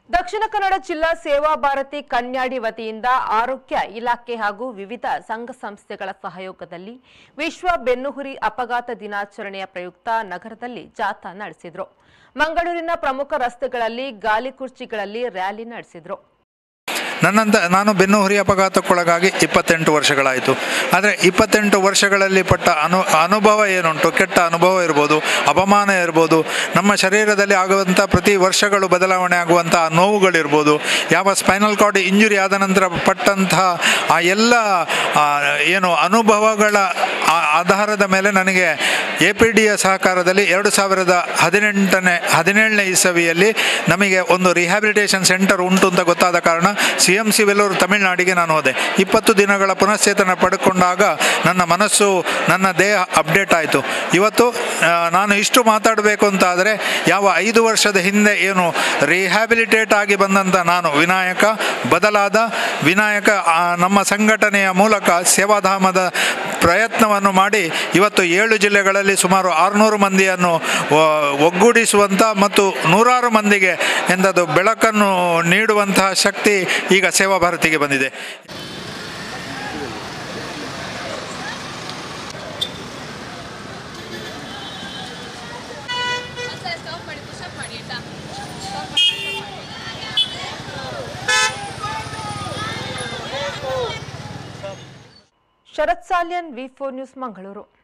ದಕ್ಷಿಣ ಕನ್ನಡ ಜಿಲ್ಲಾ ಸೇವಾ ಭಾರತಿ ಕನ್ಯಾಡಿ ವತಿಯಿಂದ ಆರೋಗ್ಯ ಇಲಾಖೆ ಹಾಗೂ ವಿವಿಧ ಸಂಘ ಸಂಸ್ಥೆಗಳ ಸಹಯೋಗದಲ್ಲಿ ವಿಶ್ವ ಬೆನ್ನುಹುರಿ ಅಪಘಾತ ದಿನಾಚರಣೆಯ ಪ್ರಯುಕ್ತ ನಗರದಲ್ಲಿ ಜಾಥಾ ನಡೆಸಿದರು. ಮಂಗಳೂರಿನ ಪ್ರಮುಖ ರಸ್ತೆಗಳಲ್ಲಿ ಗಾಲಿ ಕುರ್ಚಿಗಳಲ್ಲಿ ರ್ಯಾಲಿ ನಡೆಸಿದರು. ನಾನು ಬೆನ್ನುಹುರಿ ಅಪಘಾತಕ್ಕೊಳಗಾಗಿ 28 ವರ್ಷಗಳಾಯಿತು. ಆದರೆ 28 ವರ್ಷಗಳಲ್ಲಿ ಪಟ್ಟ ಅನುಭವ ಏನುಂಟು, ಕೆಟ್ಟ ಅನುಭವ ಇರ್ಬೋದು, ಅಪಮಾನ ಇರ್ಬೋದು, ನಮ್ಮ ಶರೀರದಲ್ಲಿ ಆಗುವಂಥ ಪ್ರತಿ ವರ್ಷಗಳು ಬದಲಾವಣೆ ಆಗುವಂಥ ನೋವುಗಳಿರ್ಬೋದು, ಯಾವ ಸ್ಪೈನಲ್ ಕಾರ್ಡ್ ಇಂಜುರಿ ಆದ ನಂತರ ಪಟ್ಟಂತಹ ಆ ಎಲ್ಲ ಅನುಭವಗಳ ಆಧಾರದ ಮೇಲೆ ನನಗೆ APDಯ ಸಹಕಾರದಲ್ಲಿ 2017ನೇ ಇಸವಿಯಲ್ಲಿ ನಮಗೆ ಒಂದು ರಿಹ್ಯಾಬಿಲಿಟೇಷನ್ ಸೆಂಟರ್ ಉಂಟು ಅಂತ ಗೊತ್ತಾದ ಕಾರಣ CMC ವೆಲ್ಲೂರು ತಮಿಳುನಾಡಿಗೆ ನಾನು ಹೋದೆ. 20 ದಿನಗಳ ಪುನಶ್ಚೇತನ ಪಡ್ಕೊಂಡಾಗ ನನ್ನ ಮನಸ್ಸು, ನನ್ನ ದೇಹ ಅಪ್ಡೇಟ್ ಆಯಿತು. ಇವತ್ತು ನಾನು ಇಷ್ಟು ಮಾತಾಡಬೇಕು ಅಂತ ಆದರೆ, ಯಾವ 5 ವರ್ಷದ ಹಿಂದೆ ಏನು ರಿಹ್ಯಾಬಿಲಿಟೇಟ್ ಆಗಿ ಬಂದಂಥ ನಾನು ಬದಲಾದ ವಿನಾಯಕ ನಮ್ಮ ಸಂಘಟನೆಯ ಮೂಲಕ ಸೇವಾಧಾಮದ ಪ್ರಯತ್ನವನ್ನು ಮಾಡಿ ಇವತ್ತು 7 ಜಿಲ್ಲೆಗಳಲ್ಲಿ ಸುಮಾರು 600 ಮಂದಿಯನ್ನು ಒಗ್ಗೂಡಿಸುವಂಥ ಮತ್ತು 100 ಮಂದಿಗೆ ಎಂಥದ್ದು ಬೆಳಕನ್ನು ನೀಡುವಂತಹ ಶಕ್ತಿ ಈಗ ಸೇವಾ ಭಾರತಿಗೆ ಬಂದಿದೆ. Sharath Salian, V4 news, Mangaluru.